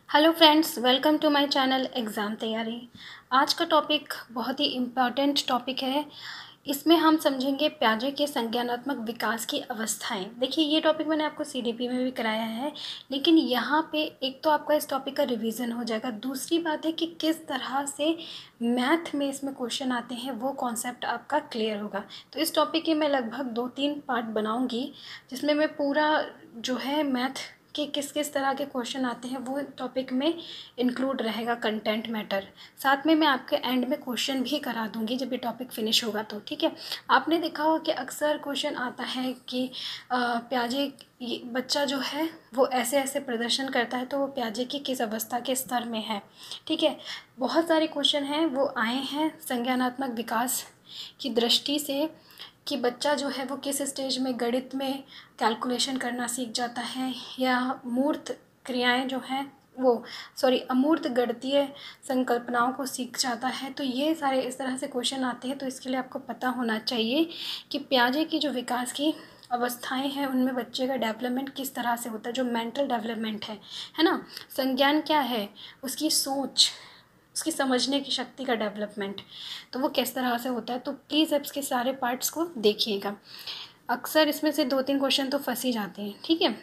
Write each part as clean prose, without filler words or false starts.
Hello friends, welcome to my channel exam तैयारी। आज का टॉपिक बहुत ही इम्पॉर्टेंट टॉपिक है। इसमें हम समझेंगे प्याजे के संज्ञानात्मक विकास की अवस्थाएं। देखिए, ये टॉपिक मैंने आपको सीडीपी में भी कराया है, लेकिन यहाँ पे एक तो आपका इस टॉपिक का रिवीजन हो जाएगा। दूसरी बात है कि किस तरह से मैथ में इसमें क्वेश्चन आते हैं, वो कॉन्सेप्ट आपका क्लियर होगा। तो इस टॉपिक के मैं लगभग 2-3 पार्ट बनाऊँगी, जिसमें मैं पूरा जो है मैथ कि किस किस तरह के क्वेश्चन आते हैं वो टॉपिक में इंक्लूड रहेगा, कंटेंट मैटर। साथ में मैं आपके एंड में क्वेश्चन भी करा दूंगी जब ये टॉपिक फिनिश होगा तो। ठीक है, आपने देखा होगा कि अक्सर क्वेश्चन आता है कि प्याजे बच्चा जो है वो ऐसे ऐसे प्रदर्शन करता है, तो वो प्याजे की किस अवस्था के स्तर में है। ठीक है, बहुत सारे क्वेश्चन हैं वो आए हैं संज्ञानात्मक विकास की दृष्टि से कि बच्चा जो है वो किस स्टेज में गणित में कैलकुलेशन करना सीख जाता है, या मूर्त क्रियाएं जो हैं वो अमूर्त गणितीय संकल्पनाओं को सीख जाता है। तो ये सारे इस तरह से क्वेश्चन आते हैं। तो इसके लिए आपको पता होना चाहिए कि प्याजे की जो विकास की अवस्थाएं हैं उनमें बच्चे का डेवलपमेंट किस तरह से होता है, जो मेंटल डेवलपमेंट है ना। संज्ञान क्या है, उसकी सोच, उसकी समझने की शक्ति का डेवलपमेंट, तो वो किस तरह से होता है। तो प्लीज़ इसके सारे पार्ट्स को देखिएगा। अक्सर इसमें से 2-3 क्वेश्चन तो फंस ही जाते हैं। ठीक है,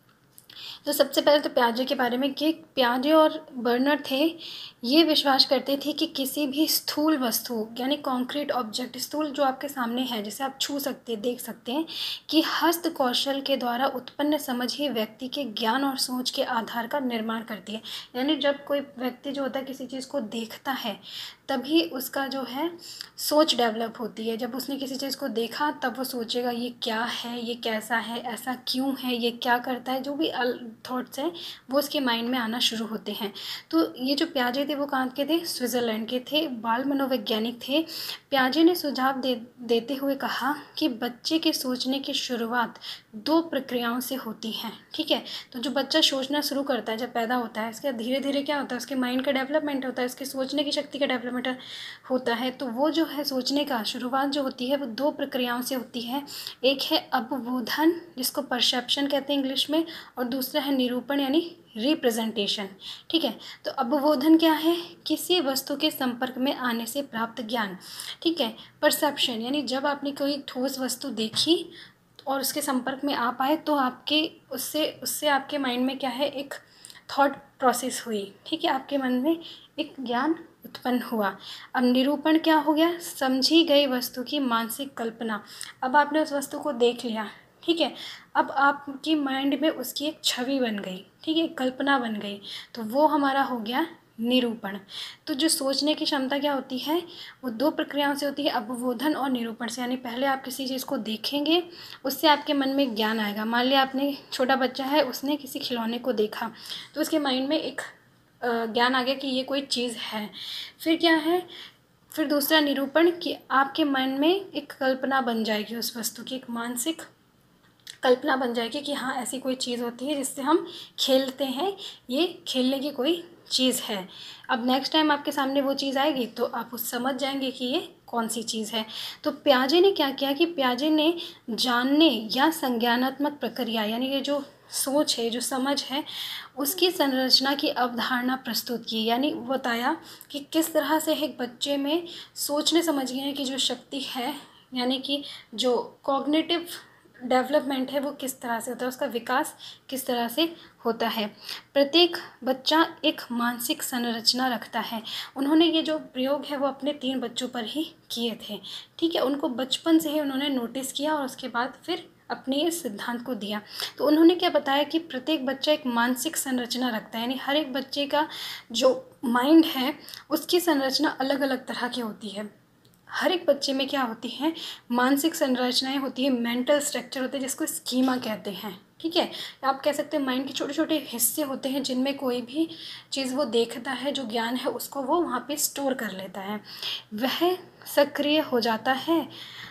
तो सबसे पहले तो प्याजे के बारे में कि प्याजे और बर्नर थे, ये विश्वास करते थे कि किसी भी स्थूल वस्तु यानी कॉन्क्रीट ऑब्जेक्ट, स्थूल जो आपके सामने है जिसे आप छू सकते हैं, देख सकते हैं, कि हस्त कौशल के द्वारा उत्पन्न समझ ही व्यक्ति के ज्ञान और सोच के आधार का निर्माण करती है। यानी जब कोई व्यक्ति जो होता है किसी चीज़ को देखता है तभी उसका जो है सोच डेवलप होती है। जब उसने किसी चीज़ को देखा तब वो सोचेगा ये क्या है, ये कैसा है, ऐसा क्यों है, ये क्या करता है, जो भी थॉट्स हैं वो उसके माइंड में आना शुरू होते हैं। तो ये जो प्याजे थे वो कहाँ के थे, स्विट्ज़रलैंड के थे, बाल मनोवैज्ञानिक थे। प्याजे ने सुझाव देते हुए कहा कि बच्चे के सोचने की शुरुआत 2 प्रक्रियाओं से होती है। ठीक है, तो जो बच्चा सोचना शुरू करता है जब पैदा होता है, इसके धीरे धीरे क्या होता है, उसके माइंड का डेवलपमेंट होता है, उसके सोचने की शक्ति का डेवलपमेंट होता है। तो वो जो है सोचने का शुरुआत जो होती है वो 2 प्रक्रियाओं से होती है। एक है अवबोधन, जिसको परसेप्शन कहते हैं इंग्लिश में, और दूसरा है निरूपण यानी रिप्रेजेंटेशन। ठीक है, तो अवबोधन क्या है, किसी वस्तु के संपर्क में आने से प्राप्त ज्ञान। ठीक है, परसेप्शन यानी जब आपने कोई ठोस वस्तु देखी और उसके संपर्क में आ पाए तो आपके उससे उससे आपके माइंड में क्या है, एक थॉट प्रोसेस हुई। ठीक है, आपके मन में एक ज्ञान उत्पन्न हुआ। अब निरूपण क्या हो गया, समझी गई वस्तु की मानसिक कल्पना। अब आपने उस वस्तु को देख लिया, ठीक है, अब आपकी माइंड में उसकी एक छवि बन गई, ठीक है, कल्पना बन गई, तो वो हमारा हो गया निरूपण। तो जो सोचने की क्षमता क्या होती है, वो 2 प्रक्रियाओं से होती है, अवबोधन और निरूपण से। यानी पहले आप किसी चीज़ को देखेंगे, उससे आपके मन में ज्ञान आएगा। मान लिया आपने, छोटा बच्चा है, उसने किसी खिलौने को देखा तो उसके माइंड में एक ज्ञान आ गया कि ये कोई चीज़ है। फिर क्या है, फिर दूसरा निरूपण, कि आपके मन में एक कल्पना बन जाएगी, उस वस्तु की एक मानसिक कल्पना बन जाएगी कि हाँ ऐसी कोई चीज़ होती है जिससे हम खेलते हैं, ये खेलने की कोई चीज़ है। अब नेक्स्ट टाइम आपके सामने वो चीज़ आएगी तो आप उस समझ जाएंगे कि ये कौन सी चीज़ है। तो प्याजे ने क्या किया कि प्याजे ने जानने या संज्ञानात्मक प्रक्रिया यानी ये जो सोच है, जो समझ है, उसकी संरचना की अवधारणा प्रस्तुत की। यानी बताया कि किस तरह से एक बच्चे में सोचने समझने की जो शक्ति है, यानी कि जो कॉग्निटिव डेवलपमेंट है वो किस तरह से होता है, उसका विकास किस तरह से होता है। प्रत्येक बच्चा एक मानसिक संरचना रखता है। उन्होंने ये जो प्रयोग है वो अपने 3 बच्चों पर ही किए थे। ठीक है, उनको बचपन से ही उन्होंने नोटिस किया और उसके बाद फिर अपने इस सिद्धांत को दिया। तो उन्होंने क्या बताया कि प्रत्येक बच्चा एक मानसिक संरचना रखता है, यानी हर एक बच्चे का जो माइंड है उसकी संरचना अलग अलग तरह की होती है। हर एक बच्चे में क्या होती हैं, मानसिक संरचनाएं होती है, मेंटल स्ट्रक्चर होते हैं जिसको स्कीमा कहते हैं। ठीक है, आप कह सकते हैं माइंड के छोटे छोटे हिस्से होते हैं जिनमें कोई भी चीज़ वो देखता है, जो ज्ञान है उसको वो वहाँ पे स्टोर कर लेता है। वह सक्रिय हो जाता है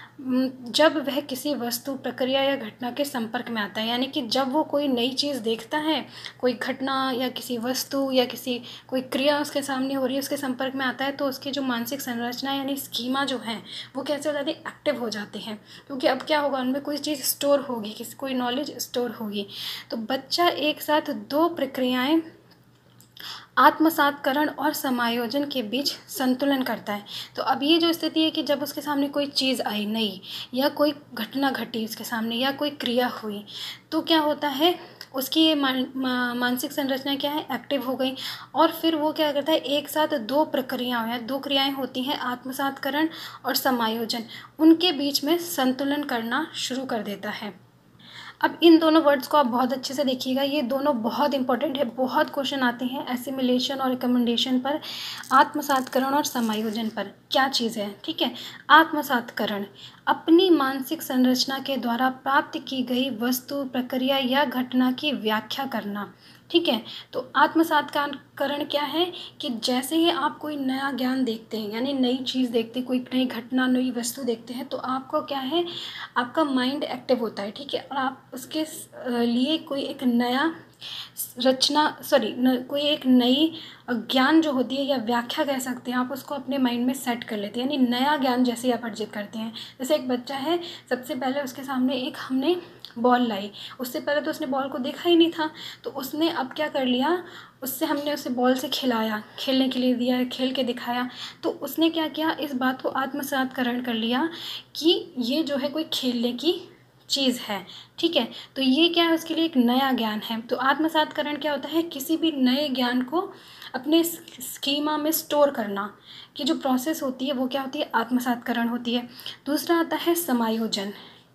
जब वह किसी वस्तु, प्रक्रिया या घटना के संपर्क में आता है। यानी कि जब वो कोई नई चीज़ देखता है, कोई घटना या किसी वस्तु या किसी कोई क्रिया उसके सामने हो रही है, उसके संपर्क में आता है, तो उसकी जो मानसिक संरचना यानी स्कीमा जो है वो कैसे हो जाती है, एक्टिव हो जाते हैं। क्योंकि अब क्या होगा, उनमें कोई चीज़ स्टोर होगी, किसी कोई नॉलेज स्टोर होगी। तो बच्चा एक साथ 2 प्रक्रियाएँ आत्मसातकरण और समायोजन के बीच संतुलन करता है। तो अब ये जो स्थिति है कि जब उसके सामने कोई चीज़ आई नई, या कोई घटना घटी उसके सामने, या कोई क्रिया हुई, तो क्या होता है, उसकी ये मानसिक संरचना क्या है, एक्टिव हो गई। और फिर वो क्या करता है, एक साथ दो प्रक्रियाएं या दो क्रियाएं होती हैं, आत्मसातकरण और समायोजन, उनके बीच में संतुलन करना शुरू कर देता है। अब इन दोनों वर्ड्स को आप बहुत अच्छे से देखिएगा, ये दोनों बहुत इंपॉर्टेंट है, बहुत क्वेश्चन आते हैं एसिमिलेशन और रिकमेंडेशन पर, आत्मसातकरण और समायोजन पर। क्या चीज़ है, ठीक है। आत्मसातकरण अपनी मानसिक संरचना के द्वारा प्राप्त की गई वस्तु, प्रक्रिया या घटना की व्याख्या करना, ठीक है। तो आत्मसातकरण क्या है कि जैसे ही आप कोई नया ज्ञान देखते हैं, यानी नई चीज़ देखते हैं, कोई नई घटना, नई वस्तु देखते हैं, तो आपको क्या है, आपका माइंड एक्टिव होता है, ठीक है। और आप उसके लिए कोई एक नया कोई एक नई ज्ञान जो होती है, या व्याख्या कह सकते हैं आप, उसको अपने माइंड में सेट कर लेते हैं, यानी नया ज्ञान जैसे आप अर्जित करते हैं। जैसे एक बच्चा है, सबसे पहले उसके सामने एक हमने बॉल लाई, उससे पहले तो उसने बॉल को देखा ही नहीं था, तो उसने अब क्या कर लिया, हमने उसे बॉल से खिलाया, खेलने के लिए दिया, खेल के दिखाया, तो उसने क्या किया, इस बात को आत्मसातकरण कर लिया कि ये जो है कोई खेलने की चीज़ है, ठीक है। तो ये क्या है, उसके लिए एक नया ज्ञान है। तो आत्मसातकरण क्या होता है, किसी भी नए ज्ञान को अपने स्कीमा में स्टोर करना की जो प्रोसेस होती है, वो क्या होती है, आत्मसातकरण होती है। दूसरा आता है समायोजन,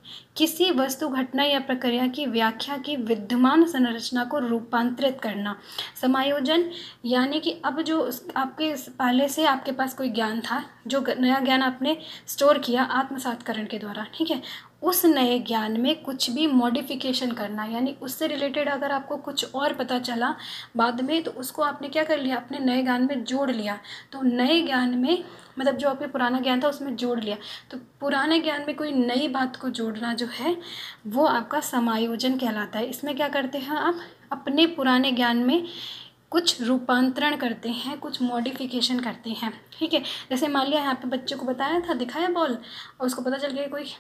किसी वस्तु, घटना या प्रक्रिया की व्याख्या की विद्यमान संरचना को रूपांतरित करना। समायोजन यानी कि अब जो आपके पहले से आपके पास कोई ज्ञान था, जो नया ज्ञान आपने स्टोर किया आत्मसातकरण के द्वारा, ठीक है, उस नए ज्ञान में कुछ भी मॉडिफिकेशन करना, यानी उससे रिलेटेड अगर आपको कुछ और पता चला बाद में, तो उसको आपने क्या कर लिया, अपने नए ज्ञान में जोड़ लिया। तो नए ज्ञान में मतलब जो आपके पुराना ज्ञान था उसमें जोड़ लिया, तो पुराने ज्ञान में कोई नई बात को जोड़ना जो है वो आपका समायोजन कहलाता है। इसमें क्या करते हैं, आप अपने पुराने ज्ञान में कुछ रूपांतरण करते हैं, कुछ मॉडिफिकेशन करते हैं, ठीक है। जैसे मान लिया यहाँ पे बच्चे को बताया था, दिखाया बॉल, और उसको पता चल गया कोई,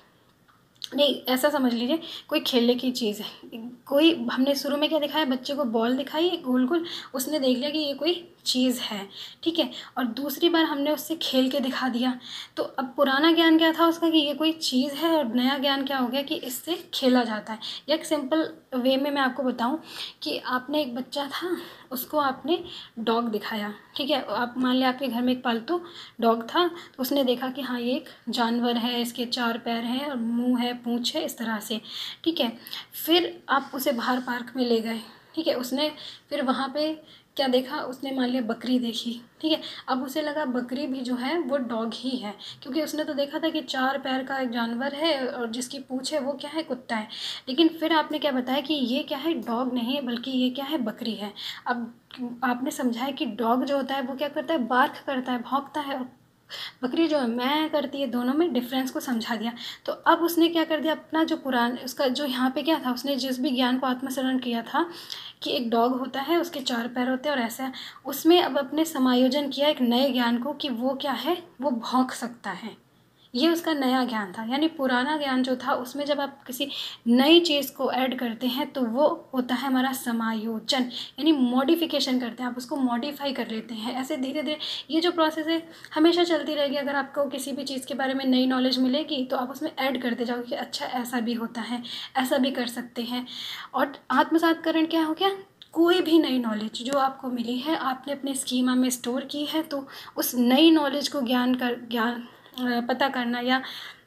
नहीं ऐसा समझ लीजिए कोई खेलने की चीज़ है, कोई हमने शुरू में क्या दिखाया, बच्चे को बॉल दिखाई गोल गोल, उसने देख लिया कि ये कोई चीज़ है, ठीक है। और दूसरी बार हमने उससे खेल के दिखा दिया, तो अब पुराना ज्ञान क्या था उसका कि ये कोई चीज़ है, और नया ज्ञान क्या हो गया कि इससे खेला जाता है। या एक सिंपल वे में मैं आपको बताऊं कि आपने एक बच्चा था, उसको आपने डॉग दिखाया, ठीक है। आप मान लिया आपके घर में एक पालतू डॉग था, तो उसने देखा कि हाँ ये एक जानवर है, इसके 4 पैर हैं और मुंह है, पूँछ है, इस तरह से, ठीक है। फिर आप उसे बाहर पार्क में ले गए, ठीक है। उसने फिर वहाँ पे क्या देखा, उसने मान लिया बकरी देखी, ठीक है। अब उसे लगा बकरी भी जो है वो डॉग ही है, क्योंकि उसने तो देखा था कि 4 पैर का एक जानवर है और जिसकी पूँछ है वो क्या है, कुत्ता है। लेकिन फिर आपने क्या बताया कि ये क्या है, डॉग नहीं है बल्कि ये क्या है, बकरी है। अब आपने समझाया कि डॉग जो होता है वो क्या करता है, बार्क करता है, भौंकता है, और बकरी जो है मैं करती है, दोनों में डिफरेंस को समझा दिया। तो अब उसने क्या कर दिया, अपना जो पुराना उसका जो यहाँ पे क्या था, उसने जिस भी ज्ञान को आत्मसारण किया था कि एक डॉग होता है, उसके 4 पैर होते हैं और ऐसा, उसमें अब अपने समायोजन किया एक नए ज्ञान को कि वो क्या है, वो भौंक सकता है। ये उसका नया ज्ञान था। यानी पुराना ज्ञान जो था उसमें जब आप किसी नई चीज़ को ऐड करते हैं तो वो होता है हमारा समायोजन, यानी मॉडिफिकेशन करते हैं, आप उसको मॉडिफाई कर लेते हैं। ऐसे धीरे धीरे ये जो प्रोसेस है हमेशा चलती रहेगी। अगर आपको किसी भी चीज़ के बारे में नई नॉलेज मिलेगी तो आप उसमें ऐड करते जाओगे कि अच्छा ऐसा भी होता है, ऐसा भी कर सकते हैं। और आत्मसातकरण क्या हो गया, कोई भी नई नॉलेज जो आपको मिली है, आपने अपने स्कीमा में स्टोर की है, तो उस नई नॉलेज को ज्ञान पता करना या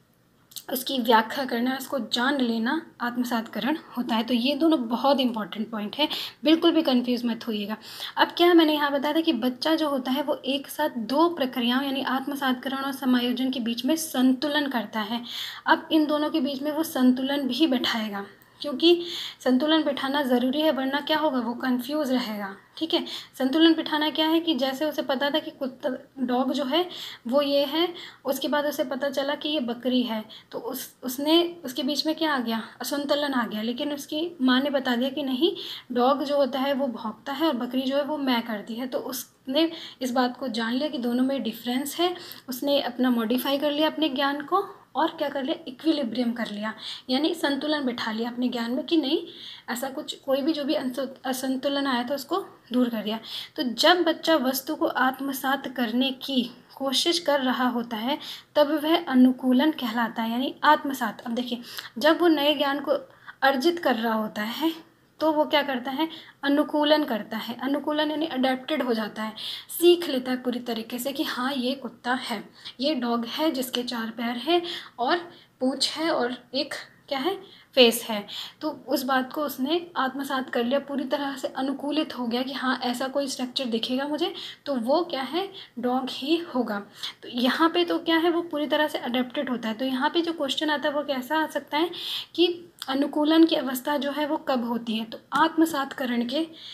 उसकी व्याख्या करना, उसको जान लेना आत्मसातकरण होता है। तो ये दोनों बहुत इंपॉर्टेंट पॉइंट है, बिल्कुल भी कंफ्यूज मत होइएगा। अब क्या मैंने यहाँ बताया था कि बच्चा जो होता है वो एक साथ दो प्रक्रियाओं यानी आत्मसातकरण और समायोजन के बीच में संतुलन करता है। अब इन दोनों के बीच में वो संतुलन भी बैठाएगा, क्योंकि संतुलन बिठाना ज़रूरी है, वरना क्या होगा, वो कंफ्यूज रहेगा। ठीक है, संतुलन बिठाना क्या है कि जैसे उसे पता था कि कुत्ता डॉग जो है वो ये है, उसके बाद उसे पता चला कि ये बकरी है, तो उसने उसके बीच में क्या आ गया, असंतुलन आ गया। लेकिन उसकी माँ ने बता दिया कि नहीं, डॉग जो होता है वो भौंकता है और बकरी जो है वो मैं करती है। तो उसने इस बात को जान लिया कि दोनों में डिफरेंस है, उसने अपना मॉडिफाई कर लिया अपने ज्ञान को और क्या कर लिया, इक्विलिब्रियम कर लिया, यानी संतुलन बिठा लिया अपने ज्ञान में कि नहीं ऐसा कुछ, कोई भी जो भी असंतुलन आया था उसको दूर कर दिया। तो जब बच्चा वस्तु को आत्मसात करने की कोशिश कर रहा होता है तब वह अनुकूलन कहलाता है, यानी आत्मसात। अब देखिए, जब वो नए ज्ञान को अर्जित कर रहा होता है तो वो क्या करता है, अनुकूलन करता है। अनुकूलन यानी अडेप्टेड हो जाता है, सीख लेता है पूरी तरीके से कि हाँ ये कुत्ता है, ये डॉग है जिसके 4 पैर हैं और पूँछ है और एक क्या है, फेस है। तो उस बात को उसने आत्मसात कर लिया, पूरी तरह से अनुकूलित हो गया कि हाँ ऐसा कोई स्ट्रक्चर दिखेगा मुझे तो वो क्या है, डॉग ही होगा। तो यहाँ पे तो क्या है, वो पूरी तरह से अडेप्टेड होता है। तो यहाँ पे जो क्वेश्चन आता है वो कैसा आ सकता है कि अनुकूलन की अवस्था जो है वो कब होती है, तो आत्मसातकरण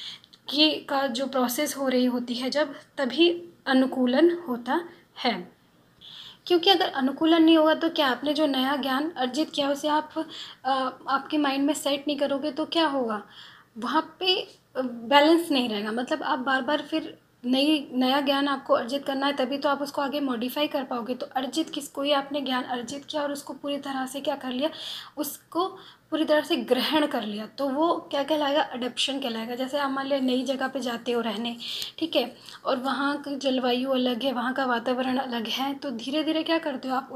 के का जो प्रोसेस हो रही होती है जब, तभी अनुकूलन होता है। क्योंकि अगर अनुकूलन नहीं होगा तो क्या, आपने जो नया ज्ञान अर्जित किया उसे आप आपके माइंड में सेट नहीं करोगे तो क्या होगा, वहाँ पे बैलेंस नहीं रहेगा। मतलब आप बार बार फिर नया ज्ञान आपको अर्जित करना है तभी तो आप उसको आगे मॉडिफाई कर पाओगे। तो अर्जित कोई आपने ज्ञान अर्जित किया और उसको पूरी तरह से क्या कर लिया, उसको पूरी तरह से ग्रहण कर लिया, तो वो क्या कहलाएगा, अडॉप्शन कहलाएगा। जैसे आप मान लिया नई जगह पे जाते हो रहने, ठीक है, और वहाँ की जलवायु अलग है, वहाँ का वातावरण अलग है, तो धीरे धीरे क्या करते हो आप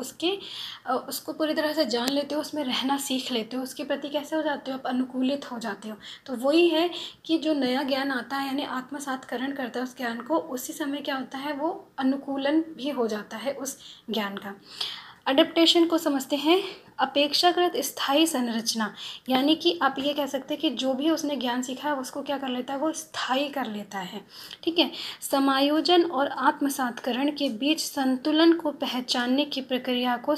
उसको पूरी तरह से जान लेते हो, उसमें रहना सीख लेते हो, उसके प्रति कैसे हो जाते हो आप, अनुकूलित हो जाते हो। तो वही है कि जो नया ज्ञान आता है यानी आत्मसातकरण करता है उस ज्ञान को, उसी समय क्या होता है, वो अनुकूलन भी हो जाता है उस ज्ञान का। अडेप्टेशन को समझते हैं अपेक्षाकृत स्थायी संरचना, यानी कि आप ये कह सकते हैं कि जो भी उसने ज्ञान सीखा है उसको क्या कर लेता है, वो स्थायी कर लेता है। ठीक है, समायोजन और आत्मसातकरण के बीच संतुलन को पहचानने की प्रक्रिया को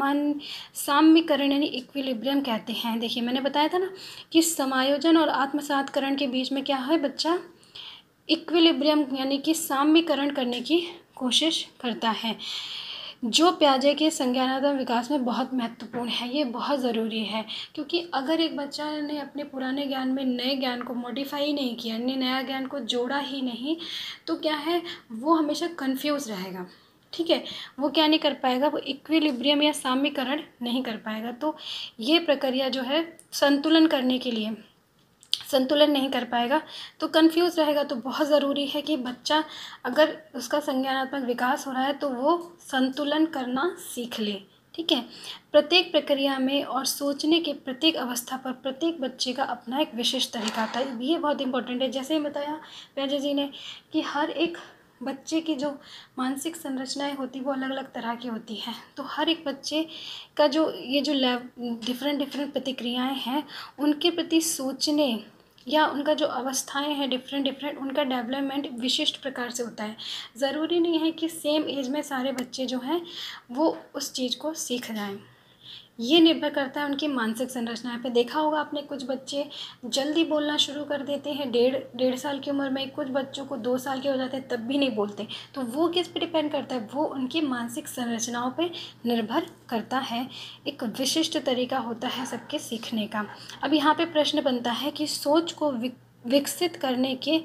साम्यकरण यानी इक्विलिब्रियम कहते हैं। देखिए मैंने बताया था ना कि समायोजन और आत्मसातकरण के बीच में क्या है बच्चा, इक्विलिब्रियम यानी कि साम्यकरण करने की कोशिश करता है, जो प्याजे के संज्ञानात्मक विकास में बहुत महत्वपूर्ण है। ये बहुत ज़रूरी है क्योंकि अगर एक बच्चा ने अपने पुराने ज्ञान में नए ज्ञान को मॉडिफाई नहीं किया, नया ज्ञान को जोड़ा ही नहीं, तो क्या है, वो हमेशा कंफ्यूज रहेगा। ठीक है, वो क्या नहीं कर पाएगा, वो इक्विलिब्रियम या साम्यकरण नहीं कर पाएगा। तो ये प्रक्रिया जो है संतुलन करने के लिए संतुलन नहीं कर पाएगा तो कंफ्यूज रहेगा। तो बहुत ज़रूरी है कि बच्चा अगर उसका संज्ञानात्मक विकास हो रहा है तो वो संतुलन करना सीख ले। ठीक है, प्रत्येक प्रक्रिया में और सोचने के प्रत्येक अवस्था पर प्रत्येक बच्चे का अपना एक विशिष्ट तरीका होता है। ये बहुत इंपॉर्टेंट है। जैसे बताया प्याजे जी ने कि हर एक बच्चे की जो मानसिक संरचनाएं होती वो अलग अलग तरह की होती हैं। तो हर एक बच्चे का जो ये जो डिफरेंट प्रतिक्रियाएं हैं उनके प्रति सोचने या उनका जो अवस्थाएं हैं डिफरेंट उनका डेवलपमेंट विशिष्ट प्रकार से होता है। ज़रूरी नहीं है कि सेम एज में सारे बच्चे जो हैं वो उस चीज़ को सीख जाएं। ये निर्भर करता है उनकी मानसिक संरचना पे। देखा होगा आपने कुछ बच्चे जल्दी बोलना शुरू कर देते हैं डेढ़ साल की उम्र में, कुछ बच्चों को 2 साल के हो जाते हैं तब भी नहीं बोलते। तो वो किस पे डिपेंड करता है, वो उनकी मानसिक संरचनाओं पे निर्भर करता है। एक विशिष्ट तरीका होता है सबके सीखने का। अब यहाँ पे प्रश्न बनता है कि सोच को विकसित करने के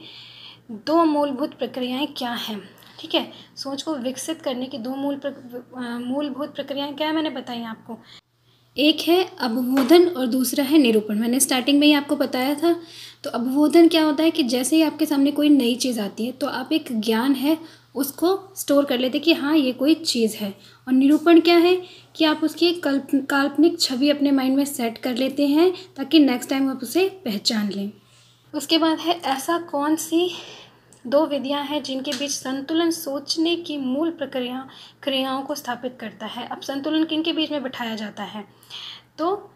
2 मूलभूत प्रक्रियाएँ क्या हैं। ठीक है, सोच को विकसित करने की 2 मूलभूत प्रक्रियाएँ क्या है मैंने बताई आपको। एक है अवबोधन और दूसरा है निरूपण। मैंने स्टार्टिंग में ही आपको बताया था। तो अवबोधन क्या होता है कि जैसे ही आपके सामने कोई नई चीज़ आती है तो आप एक ज्ञान है उसको स्टोर कर लेते कि हाँ ये कोई चीज़ है। और निरूपण क्या है कि आप उसकी एक काल्पनिक छवि अपने माइंड में सेट कर लेते हैं ताकि नेक्स्ट टाइम आप उसे पहचान लें। उसके बाद है ऐसा कौन सी 2 विधियां हैं जिनके बीच संतुलन सोचने की मूल क्रियाओं को स्थापित करता है। अब संतुलन किनके बीच में बिठाया जाता है, तो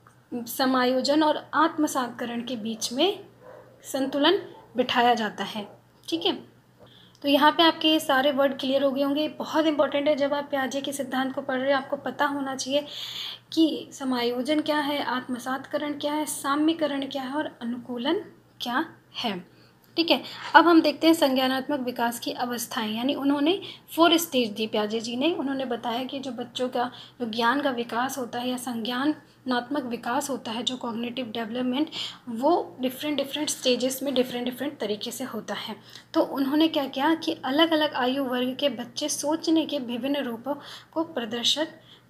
समायोजन और आत्मसातकरण के बीच में संतुलन बिठाया जाता है। ठीक है, तो यहाँ पे आपके ये सारे वर्ड क्लियर हो गए होंगे। बहुत इंपॉर्टेंट है, जब आप प्याजे के सिद्धांत को पढ़ रहे हैं आपको पता होना चाहिए कि समायोजन क्या है, आत्मसातकरण क्या है, साम्यकरण क्या है और अनुकूलन क्या है। ठीक है, अब हम देखते हैं संज्ञानात्मक विकास की अवस्थाएं, यानी उन्होंने 4 स्टेज दी प्याजे जी ने। उन्होंने बताया कि जो बच्चों का जो ज्ञान का विकास होता है या संज्ञानात्मक विकास होता है, जो कॉग्निटिव डेवलपमेंट, वो डिफरेंट स्टेजेस में डिफरेंट तरीके से होता है। तो उन्होंने क्या किया कि अलग अलग आयु वर्ग के बच्चे सोचने के विभिन्न रूपों को प्रदर्शित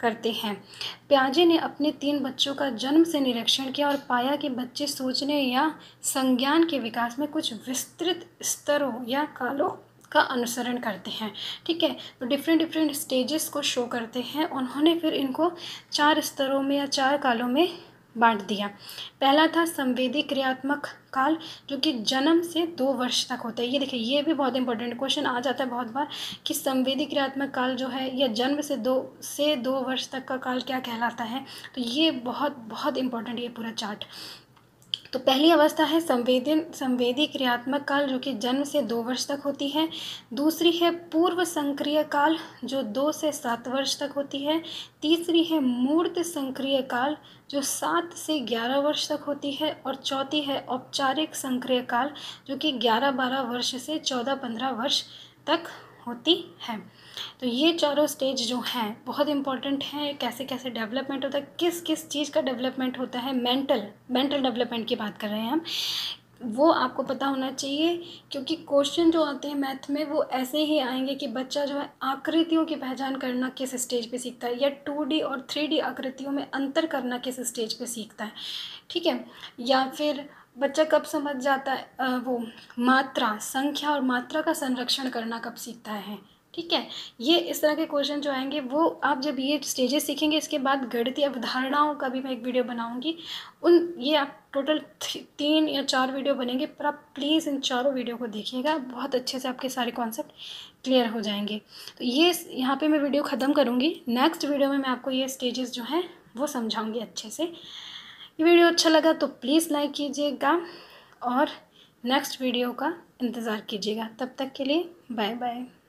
करते हैं। पियाजे ने अपने 3 बच्चों का जन्म से निरीक्षण किया और पाया कि बच्चे सोचने या संज्ञान के विकास में कुछ विस्तृत स्तरों या कालों का अनुसरण करते हैं। ठीक है, तो डिफरेंट स्टेजेस को शो करते हैं। उन्होंने फिर इनको 4 स्तरों में या 4 कालों में बांट दिया। पहला था संवेदी क्रियात्मक काल, जो कि जन्म से 2 वर्ष तक होता है। ये देखिए, ये भी बहुत इंपॉर्टेंट क्वेश्चन आ जाता है बहुत बार कि संवेदी क्रियात्मक काल जो है या जन्म से 2 वर्ष तक का काल क्या कहलाता है। तो ये बहुत बहुत इंपॉर्टेंट ये पूरा चार्ट। तो पहली अवस्था है संवेदी क्रियात्मक काल, जो कि जन्म से 2 वर्ष तक होती है। दूसरी है पूर्व संक्रिय काल, जो 2 से 7 वर्ष तक होती है। तीसरी है मूर्त संक्रिय काल, जो 7 से 11 वर्ष तक होती है। और चौथी है औपचारिक संक्रिय काल, जो कि 11-12 वर्ष से 14-15 वर्ष तक होती है। तो ये चारों स्टेज जो हैं बहुत इंपॉर्टेंट हैं। कैसे कैसे डेवलपमेंट होता है, किस किस चीज़ का डेवलपमेंट होता है, मेंटल डेवलपमेंट की बात कर रहे हैं हम, वो आपको पता होना चाहिए। क्योंकि क्वेश्चन जो आते हैं मैथ में वो ऐसे ही आएंगे कि बच्चा जो है आकृतियों की पहचान करना किस स्टेज पे सीखता है, या 2D और 3D आकृतियों में अंतर करना किस स्टेज पे सीखता है। ठीक है, या फिर बच्चा कब समझ जाता है वो मात्रा, संख्या और मात्रा का संरक्षण करना कब सीखता है। ठीक है, ये इस तरह के क्वेश्चन जो आएंगे वो आप जब ये स्टेजेस सीखेंगे, इसके बाद गणितीय अवधारणाओं का भी मैं एक वीडियो बनाऊंगी। ये आप टोटल 3 या 4 वीडियो बनेंगे, पर आप प्लीज़ इन चारों वीडियो को देखिएगा, बहुत अच्छे से आपके सारे कॉन्सेप्ट क्लियर हो जाएंगे। तो ये यहाँ पे मैं वीडियो ख़त्म करूँगी। नेक्स्ट वीडियो में मैं आपको ये स्टेजेस जो हैं वो समझाऊँगी अच्छे से। ये वीडियो अच्छा लगा तो प्लीज़ लाइक कीजिएगा और नेक्स्ट वीडियो का इंतज़ार कीजिएगा। तब तक के लिए बाय बाय।